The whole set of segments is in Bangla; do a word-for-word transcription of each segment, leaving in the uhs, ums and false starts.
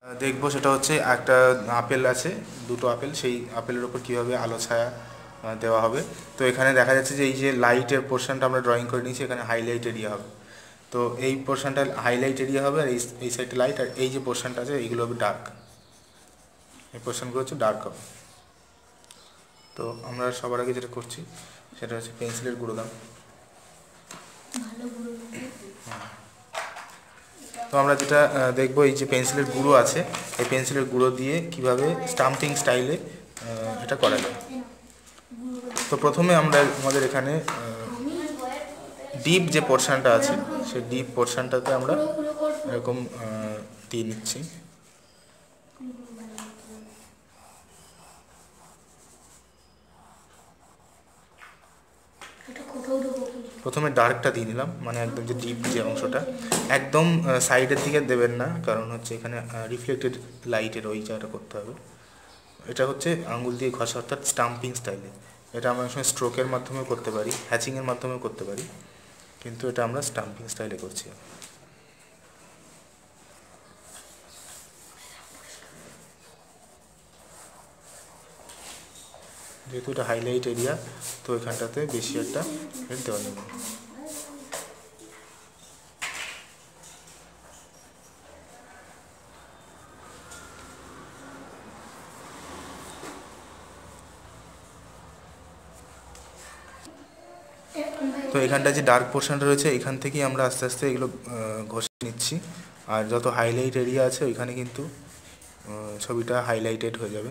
দেখবো সেটা হচ্ছে একটা আপেল আছে, দুটো আপেল, সেই আপেলের ওপর কীভাবে আলো ছায়া দেওয়া হবে। তো এখানে দেখা যাচ্ছে যে এই যে লাইটের পোর্শনটা আমরা ড্রয়িং করে নিয়েছি, এখানে হাইলাইট এরিয়া হবে। তো এই পোর্শনটা হাইলাইট এরিয়া হবে, আর এই এই সাইডে লাইট, আর এই যে পোর্শনটা আছে এইগুলো হবে ডার্ক। এই পোর্শনগুলো হচ্ছে ডার্ক হবে। তো আমরা সবার আগে যেটা করছি সেটা হচ্ছে পেন্সিলের গুঁড়ো দাম। তো আমরা যেটা দেখবো, এই যে পেন্সিলের গুঁড়ো আছে, এই পেন্সিলের গুঁড়ো দিয়ে কিভাবে স্টাম্পিং স্টাইলে এটা করা যায়। তো প্রথমে আমরা আমাদের এখানে ডিপ যে পোর্শনটা আছে সেই ডিপ পোর্শনটাতে আমরা এরকম দিয়ে নিচ্ছি। প্রথমে ডার্কটা দিয়ে নিলাম, মানে একদম যে ডিপ যে অংশটা, একদম সাইডের দিকে দেবেন না, কারণ হচ্ছে এখানে রিফ্লেক্টেড লাইটের ওই জায়গাটা করতে হবে। এটা হচ্ছে আঙুল দিয়ে ঘষা, অর্থাৎ স্টাম্পিং স্টাইলে। এটা আমরা সময় স্ট্রোকের মাধ্যমেও করতে পারি, হ্যাচিংয়ের মাধ্যমেও করতে পারি, কিন্তু এটা আমরা স্টাম্পিং স্টাইলে করছি। যেহেতু এটা হাইলাইট এরিয়া, তো এখানটাতে বেশি একটা হেড দেওয়া যাবে। তো এখানটা যে ডার্ক পোর্শনটা রয়েছে, এখান থেকেই আমরা আস্তে আস্তে এগুলো ঘষে নিচ্ছি। আর যত হাইলাইট এরিয়া আছে ওইখানে কিন্তু ছবিটা হাইলাইটেড হয়ে যাবে,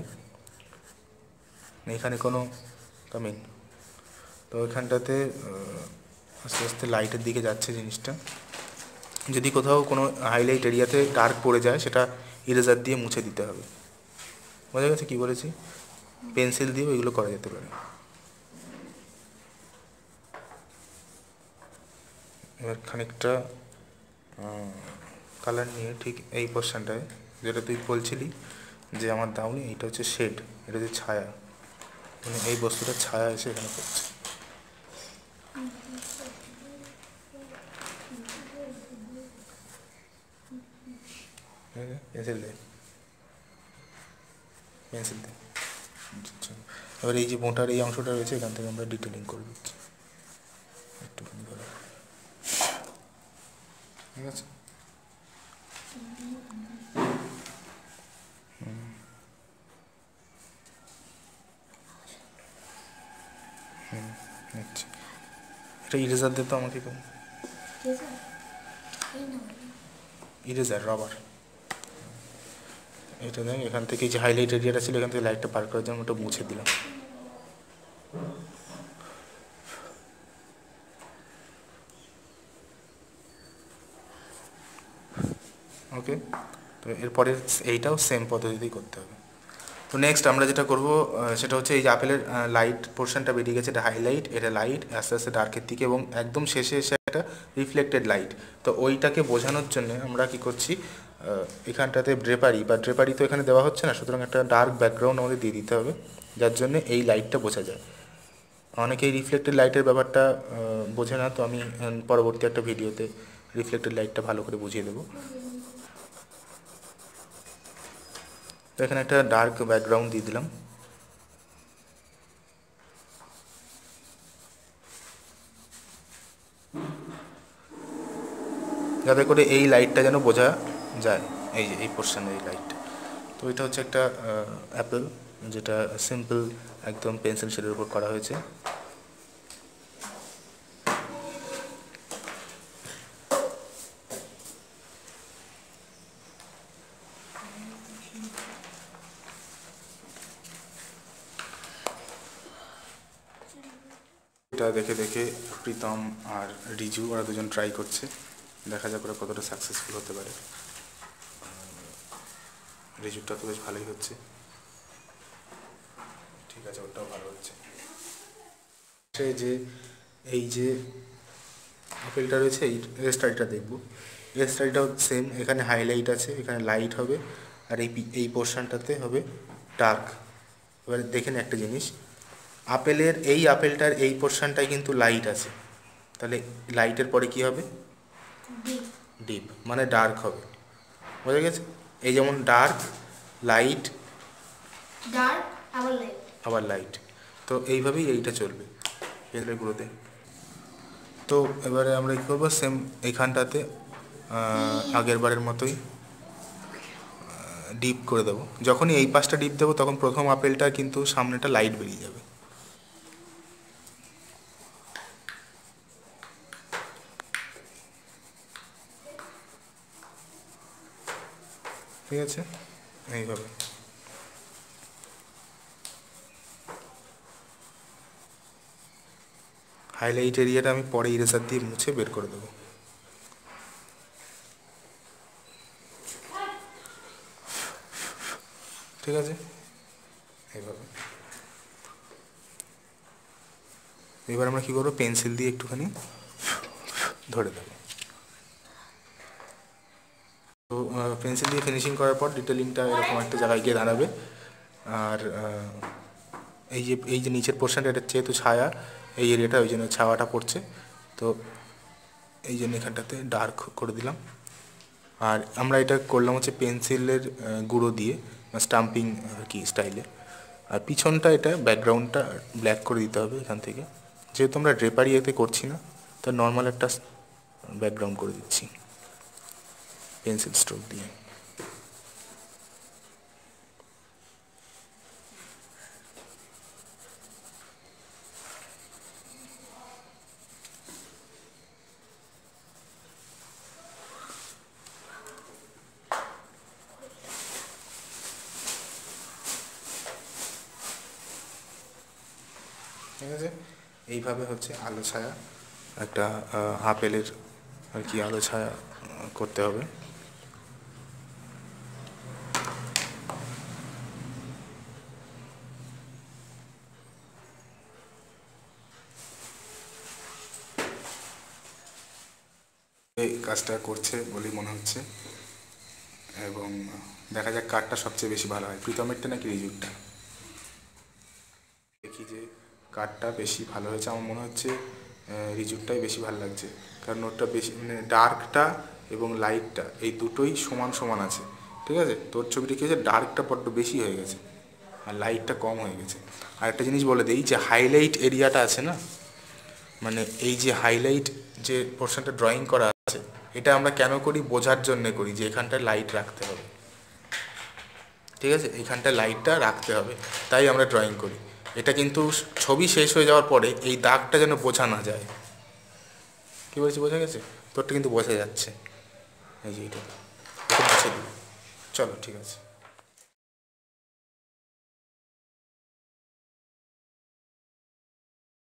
এখানে কোনো কামিং। তো ওইখানটাতে আস্তে আস্তে লাইটের দিকে যাচ্ছে জিনিসটা। যদি কোথাও কোনো হাইলাইট এরিয়াতে ডার্ক পড়ে যায়, সেটা ইরেজার দিয়ে মুছে দিতে হবে। বোঝা গেছে কী বলেছি? পেন্সিল দিয়েও এগুলো করা যেতে পারে। এবার খানিকটা কালার নিয়ে ঠিক এই পোর্শনটায়, যেটা তুই বলছিলি যে আমার দাউনি, এইটা হচ্ছে শেড, এটা হচ্ছে ছায়া, মানে এই বস্তুটার ছায়া এসে এখানে পড়ছে। পেন্সিল দে, পেন্সিল দে। এবার এই যে মোটার এই অংশটা রয়েছে, এখান থেকে আমরা ডিটেলিং করে দিচ্ছি একটুখানি করে, ঠিক আছে? হুম, আচ্ছা, এটা ইরেজার দে তো আমাকে, ইরেজার রাবার। এটা দেখ, এখান থেকে যে হাইলাইট এরিয়াটা ছিল, এখান থেকে লাইটটা পার করার জন্য ওটা মুছে দিলাম। ওকে, তো এরপরে এইটাও সেম পদ্ধতিতেই করতে হবে। তো নেক্সট আমরা যেটা করব সেটা হচ্ছে, এই যে আপেলের লাইট পোর্শনটা বেরিয়ে গেছে, এটা হাইলাইট, এটা লাইট, আস্তে আস্তে ডার্কের দিকে, এবং একদম শেষে এসে একটা রিফ্লেক্টেড লাইট। তো ওইটাকে বোঝানোর জন্য আমরা কি করছি, এখানটাতে ড্রেপারি বা ড্রেপারি তো এখানে দেওয়া হচ্ছে না, সুতরাং একটা ডার্ক ব্যাকগ্রাউন্ড আমাদের দিয়ে দিতে হবে, যার জন্য এই লাইটটা বোঝা যায়। অনেকেই রিফ্লেক্টেড লাইটের ব্যাপারটা বোঝে না, তো আমি পরবর্তী একটা ভিডিওতে রিফ্লেক্টেড লাইটটা ভালো করে বুঝিয়ে দেবো। তো এখানে একটা ডার্ক ব্যাকগ্রাউন্ড দিয়ে দিলাম। যাতে করে এই লাইটটা যেন বোঝা যায়, এই যে এই পোর্শনের এই লাইটটা। তো এটা হচ্ছে একটা অ্যাপেল, যেটা সিম্পল একদম পেন্সিল শেডের উপর করা হয়েছে। এটা দেখে দেখে প্রীতম আর রিজু ওরা দুজন ট্রাই করছে, দেখা যাক ওরা কতটা সাকসেসফুল হতে পারে। রিজুটা তো বেশ ভালোই হচ্ছে, ঠিক আছে, ওটাও ভালো হচ্ছে। সে যে এই যে আপেলটা রয়েছে, এই এর স্টাইলটা দেখবো। এর স্টাইলটাও সেম, এখানে হাইলাইট আছে, এখানে লাইট হবে, আর এই এই পোর্শনটাতে হবে ডার্ক। এবার দেখেন একটা জিনিস, আপেলের এই আপেলটার এই পোর্শনটায় কিন্তু লাইট আছে, তাহলে লাইটের পরে কি হবে? ডিপ, মানে ডার্ক হবে। বোঝা গেছে? এই যেমন ডার্ক, লাইট, ডার্ক আবার লাইট, আবার লাইট। তো এইভাবেই এইটা চলবে পেন্সিলগুলোতে। তো এবারে আমরা কী করবো, সেম এইখানটাতে আগের বারের মতোই ডিপ করে দেবো। যখনই এই পাশটা ডিপ দেবো তখন প্রথম আপেলটা কিন্তু সামনেটা লাইট বেরিয়ে যাবে। ঠিক আছে, এইভাবে। হাইলাইট এরিয়াটা আমি পরে ইরেজার দিয়ে মুছে বের করে দেবো। ঠিক আছে, এইভাবে। এবার আমরা কী করবো, পেন্সিল দিয়ে একটুখানি ধরে দেবো। তো পেন্সিল দিয়ে ফিনিশিং করার পর ডিটেলিংটা এরকম একটা জায়গায় গিয়ে দাঁড়াবে। আর এই যে এই যে নিচের পোর্শনটা, এটা যেহেতু ছায়া, এই এরিয়াটা ওই জন্য ছাওয়াটা পড়ছে, তো এই জন্য এখানটাতে ডার্ক করে দিলাম। আর আমরা এটা করলাম হচ্ছে পেন্সিলের গুঁড়ো দিয়ে, স্টাম্পিং আর কি স্টাইলে। আর পিছনটা এটা ব্যাকগ্রাউন্ডটা ব্ল্যাক করে দিতে হবে এখান থেকে, যেহেতু আমরা ড্রেপারি এতে করছি না, তো নর্মাল একটা ব্যাকগ্রাউন্ড করে দিচ্ছি পেন্সিল স্ট্রোক দিয়ে। ঠিক আছে, এইভাবে হচ্ছে আলো ছায়া একটা আপেলের আর কি আলো ছায়া করতে হবে। এই কাজটা করছে বলেই মনে হচ্ছে, এবং দেখা যাক কারটা সবচেয়ে বেশি ভালো হয়, প্রীতমেরটা নাকি রিজুরটা। দেখি যে কারটা বেশি ভালো হয়েছে, আমার মনে হচ্ছে রিজুরটাই বেশি ভালো লাগছে, কারণ ওটা বেশি মানে ডার্কটা এবং লাইটটা এই দুটোই সমান সমান আছে। ঠিক আছে, তোর ছবিটা কী হয়েছে, ডার্কটা বড্ড বেশি হয়ে গেছে আর লাইটটা কম হয়ে গেছে। আর একটা জিনিস বলে দিই, যে হাইলাইট এরিয়াটা আছে না, মানে এই যে হাইলাইট যে পোর্শনটা ড্রয়িং করা আছে, এটা আমরা কেন করি, বোঝার জন্যে করি যে এখানটায় লাইট রাখতে হবে। ঠিক আছে, এখানটায় লাইটটা রাখতে হবে, তাই আমরা ড্রয়িং করি। এটা কিন্তু ছবি শেষ হয়ে যাওয়ার পরে এই দাগটা যেন বোঝা না যায়। কী বলছি, বোঝা গেছে? তোরটা কিন্তু বোঝা যাচ্ছে, এই যে এটা মুছে দিই। চলো, ঠিক আছে।